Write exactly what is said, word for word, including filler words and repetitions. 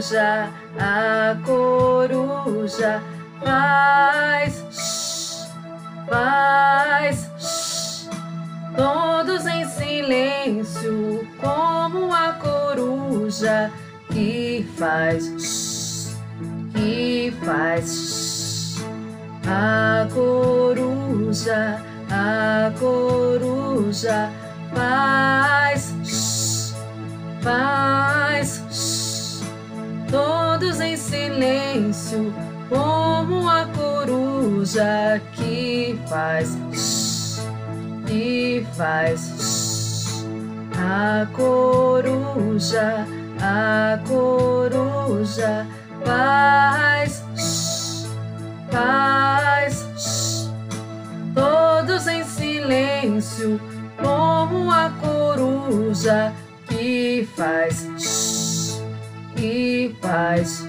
coruja, a coruja faz shh, faz shh. Todos em silêncio, como a coruja que faz shh, que faz shh. A coruja, a coruja faz shh, faz shh. Todos em silêncio, como a coruja que faz shh, que faz shh. A coruja, a coruja faz shh, faz shh. Todos em silêncio, como a coruja que faz shh, que faz